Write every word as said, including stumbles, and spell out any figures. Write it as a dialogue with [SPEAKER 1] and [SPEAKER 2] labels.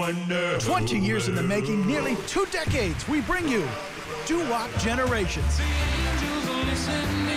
[SPEAKER 1] wonder.
[SPEAKER 2] twenty years in the making, nearly two decades, we bring you Doo-Wop Generations.
[SPEAKER 1] The angels are listening.